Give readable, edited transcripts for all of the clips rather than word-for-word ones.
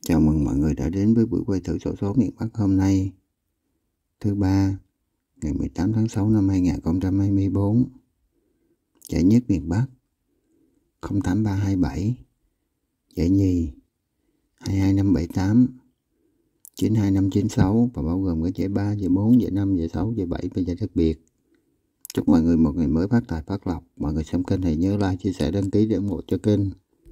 Chào mừng mọi người đã đến với buổi quay thử xổ số miền Bắc hôm nay, thứ ba, ngày 18 tháng 6 năm 2024. Giải nhất miền Bắc 08327, giải nhì 22578, 92596 và bao gồm các giải 3, giải 4, giải 5, giải 6, giải 7 và giải đặc biệt. Chúc mọi người một ngày mới phát tài phát lộc. Mọi người xem kênh hãy nhớ like, chia sẻ, đăng ký để ủng hộ cho kênh.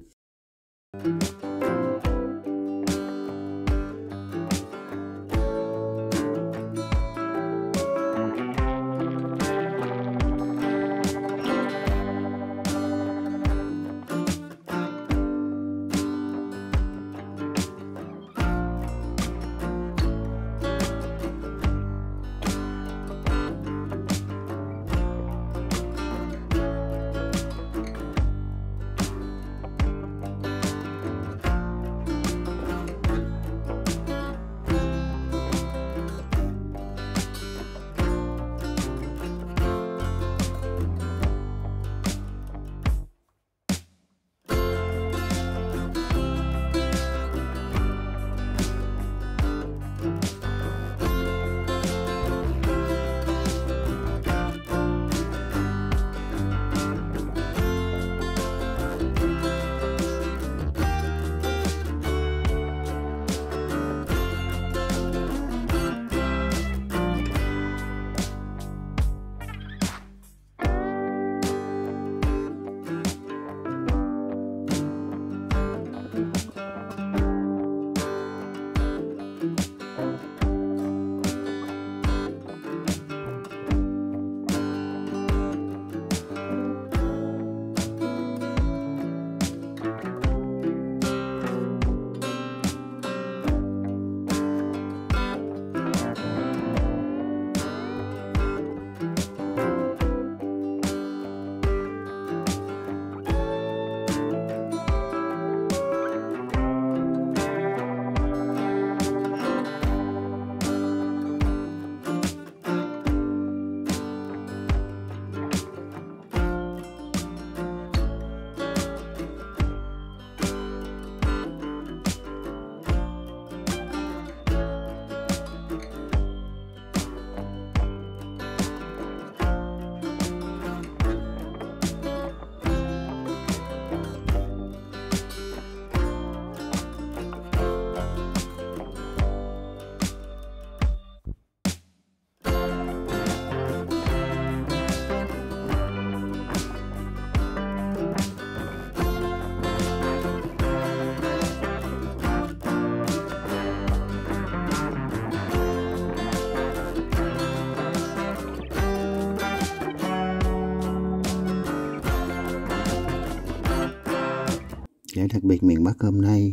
Giải đặc biệt miền Bắc hôm nay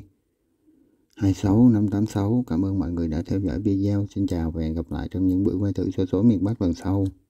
26586. Cảm ơn mọi người đã theo dõi video. Xin chào và hẹn gặp lại trong những buổi quay thử xổ số miền Bắc lần sau.